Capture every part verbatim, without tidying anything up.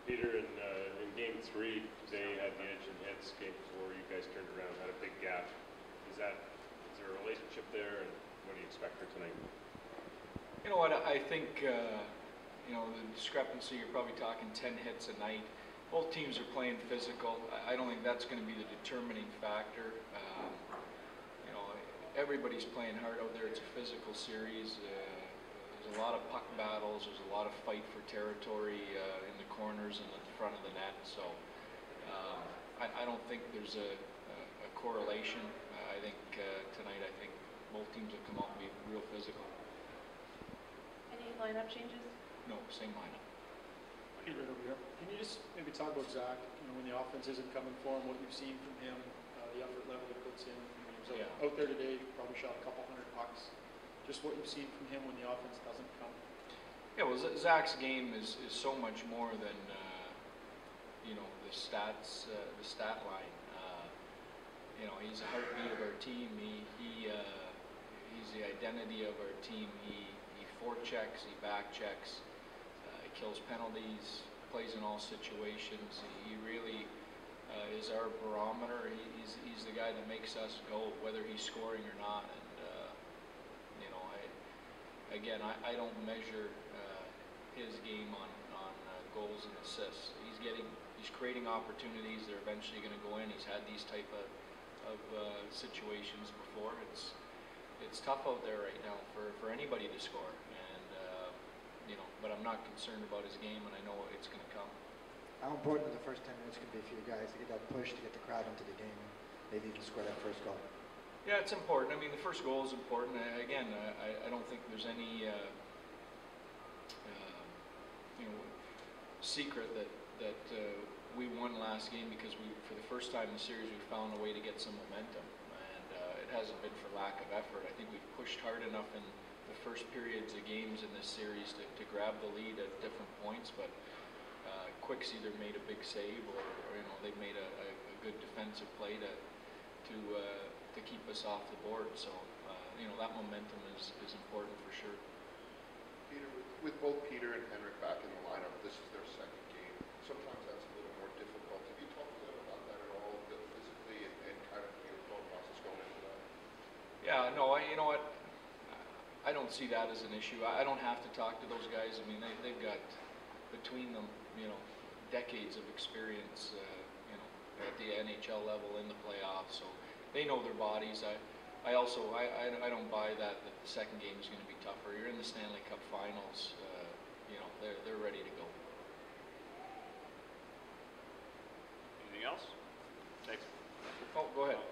Peter, in, uh, in game three, they had the edge in hits. Game four, you guys turned around, had a big gap. Is that, is there a relationship there, and what do you expect for tonight? You know what, I think, uh, you know, the discrepancy, you're probably talking ten hits a night. Both teams are playing physical. I don't think that's going to be the determining factor. Um, you know, everybody's playing hard out there. It's a physical series. Uh, there's a lot of puck battles. There's a lot of fight for territory uh, in the corners and at the front of the net. So um, I, I don't think there's a, a, a correlation. Uh, I think uh, tonight, I think both teams will come out and be real physical. Any lineup changes? No, same lineup. Right over here. Can you just maybe talk about Zach? You know, when the offense isn't coming for him, what you've seen from him, uh, the effort level he puts in. I mean, he was yeah. out, out there today, probably shot a couple hundred pucks. Just what you've seen from him when the offense doesn't come. Yeah, well, Zach's game is, is so much more than uh, you know, the stats, uh, the stat line. Uh, you know, he's the heartbeat of our team. He he uh, he's the identity of our team. He he forechecks, he backchecks. Kills penalties, plays in all situations. He really uh, is our barometer. He, he's, he's the guy that makes us go, whether he's scoring or not. And uh, you know, I again, I, I don't measure uh, his game on on uh, goals and assists. He's getting, he's creating opportunities. They're eventually going to go in. He's had these type of of uh, situations before. It's it's tough out there right now for for anybody to score. And uh, You know, but I'm not concerned about his game, and I know it's going to come. How important the first ten minutes can be for you guys to get that push, to get the crowd into the game, and maybe even score that first goal? Yeah, it's important. I mean, the first goal is important. I, again, I, I don't think there's any uh, uh, you know, secret that that uh, we won last game because we, for the first time in the series, we found a way to get some momentum, and uh, it hasn't been for lack of effort. I think we've pushed hard enough in the first periods of games in this series to, to grab the lead at different points, but uh, Quick's either made a big save or, or you know, they've made a, a, a good defensive play to to uh, to keep us off the board. So uh, you know, that momentum is, is important for sure. Peter, with both Peter and Henrik back in the lineup, this is their second game. Sometimes that's a little more difficult. Have you talked to them about that at all, physically, and, and kind of your thought process going into that? Yeah, no, I, you know what. I don't see that as an issue. I don't have to talk to those guys. I mean, they, they've got between them, you know, decades of experience, uh, you know, at the N H L level in the playoffs. So they know their bodies. I, I also, I, I, I don't buy that that the second game is going to be tougher. You're in the Stanley Cup Finals. Uh, you know, they're they're ready to go. Anything else? Thanks. Oh, go ahead.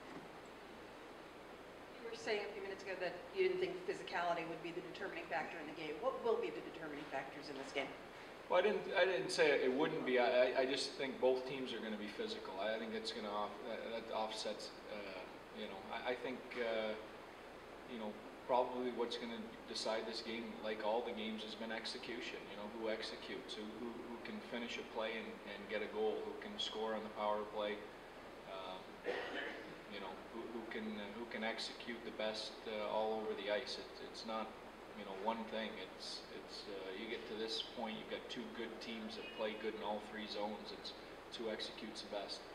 You were saying a few minutes ago that you didn't think physicality would be the determining factor in the game. What will be the determining factors in this game? Well, I didn't. I didn't say it wouldn't be. I, I just think both teams are going to be physical. I think it's going to off. That offsets. Uh, you know, I, I think. Uh, you know, probably what's going to decide this game, like all the games, has been execution. You know, who executes, who who, who can finish a play and, and get a goal, who can score on the power play. Um, you know, who, who can uh, who can execute the best uh, all over the ice. It, it's not, you know, one thing. It's it's uh, you get to this point, you've got two good teams that play good in all three zones. It's, it's who executes the best.